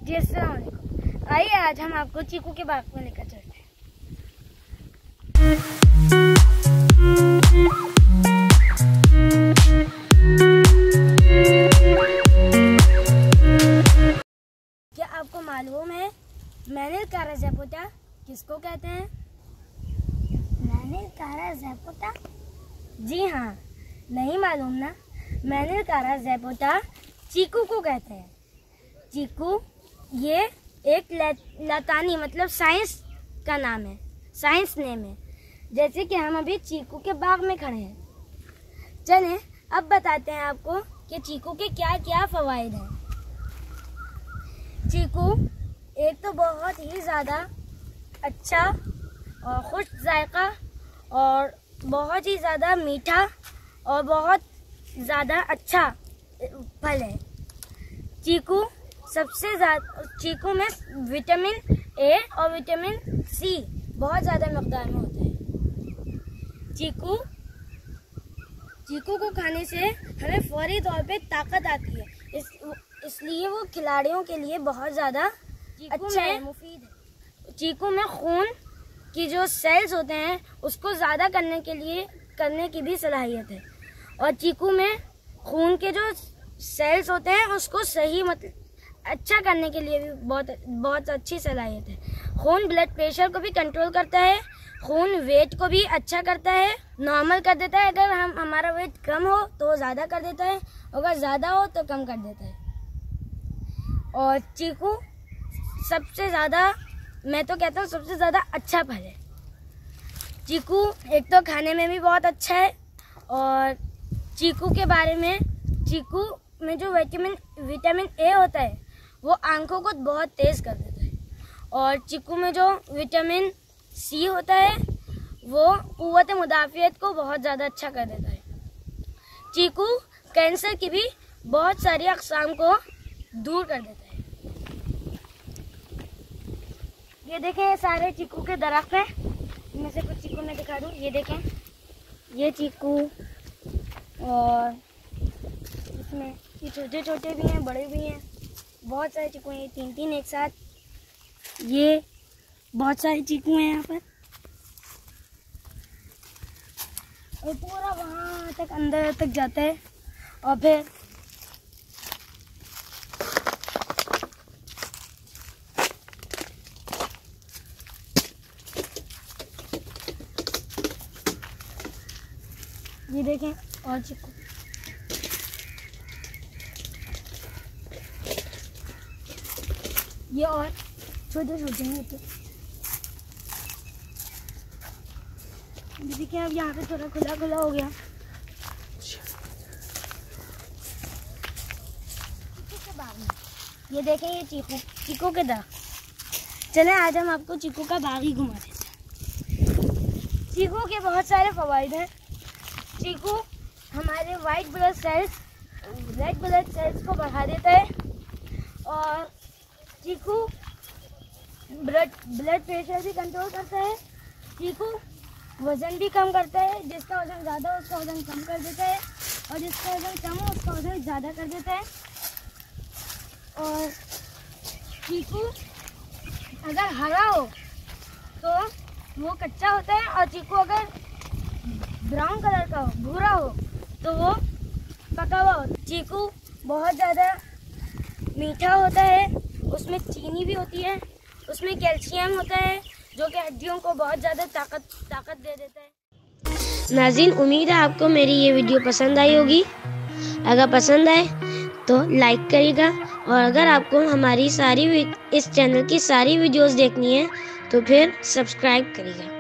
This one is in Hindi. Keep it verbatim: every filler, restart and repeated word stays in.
जी अस्सलाम वालेकुम। आइए आज हम आपको चीकू के बाग में लेकर चलते हैं। क्या आपको मालूम है मैनिल कारा ज़ैपोटा किसको कहते हैं? मैनिल कारा ज़ैपोटा? जी हाँ, नहीं मालूम ना। मैनिल कारा ज़ैपोटा चीकू को कहते हैं। चीकू ये एक लतानी मतलब साइंस का नाम है, साइंस नेम है। जैसे कि हम अभी चीकू के बाग में खड़े हैं। चलें अब बताते हैं आपको कि चीकू के क्या क्या फ़वाइद हैं। चीकू एक तो बहुत ही ज़्यादा अच्छा और खुश जायका और बहुत ही ज़्यादा मीठा और बहुत ज़्यादा अच्छा फल है। चीकू सबसे ज़्यादा चीकू में विटामिन ए और विटामिन सी बहुत ज़्यादा मकदार में होते हैं। चीकू चीकू को खाने से हमें फौरी तौर पे ताकत आती है, इस इसलिए वो खिलाड़ियों के लिए बहुत ज़्यादा अच्छा है, मुफीद है। चीकू में खून की जो सेल्स होते हैं उसको ज़्यादा करने के लिए करने की भी सलाहियत है। और चीकू में खून के जो सेल्स होते हैं उसको सही मतलब अच्छा करने के लिए भी बहुत बहुत अच्छी सलाहियत है। खून ब्लड प्रेशर को भी कंट्रोल करता है, खून वेट को भी अच्छा करता है, नॉर्मल कर देता है। अगर हम हमारा वेट कम हो तो वो ज़्यादा कर देता है, अगर ज़्यादा हो तो कम कर देता है। और चीकू सबसे ज़्यादा, मैं तो कहता हूँ सबसे ज़्यादा अच्छा फल है। चीकू एक तो खाने में भी बहुत अच्छा है और चीकू के बारे में, चीकू में जो विटामिन विटामिन ए होता है वो आंखों को बहुत तेज़ कर देता है। और चीकू में जो विटामिन सी होता है वो क़ुव्वत मुदाफ़ियत को बहुत ज़्यादा अच्छा कर देता है। चीकू कैंसर की भी बहुत सारी अक़साम को दूर कर देता है। ये देखें, ये सारे चीकू के दरख्त हैं। इनमें से कुछ चीकू मैं दिखा दूँ। ये देखें, ये चीकू, और इसमें ये छोटे छोटे भी हैं, बड़े भी हैं, बहुत सारे चीकू हैं। ये तीन तीन एक साथ, ये बहुत सारे चीकू हैं यहाँ पर। और पूरा वहाँ तक अंदर तक जाता है। और फिर ये देखें और चीकू, ये और छोटे छोटे हैं। तो देखिए अब यहाँ पे थोड़ा खुला खुला हो गया। चीकू के बाग में ये देखें, ये चीकू चीकू के दरख्त। चलें आज हम आपको चीकू का बाग ही घुमा देते हैं। चीकू के बहुत सारे फ़वाइद हैं। चीकू हमारे white blood cells, red blood cells को बढ़ा देता है। और चीकू ब्लड ब्लड प्रेशर भी कंट्रोल करता है। चीकू वज़न भी कम करता है, जिसका वज़न ज़्यादा हो उसका वज़न कम कर देता है, और जिसका वज़न कम हो उसका वज़न ज़्यादा कर देता है। और चीकू अगर हरा हो तो वो कच्चा होता है, और चीकू अगर ब्राउन कलर का हो, भूरा हो, तो वो पका हुआ होता है। चीकू बहुत ज़्यादा मीठा होता है, उसमें चीनी भी होती है, उसमें कैल्शियम होता है जो कि हड्डियों को बहुत ज़्यादा ताकत ताकत दे देता है। नाज़रीन, उम्मीद है आपको मेरी ये वीडियो पसंद आई होगी। अगर पसंद आए तो लाइक करिएगा, और अगर आपको हमारी सारी इस चैनल की सारी वीडियोस देखनी है तो फिर सब्सक्राइब करिएगा।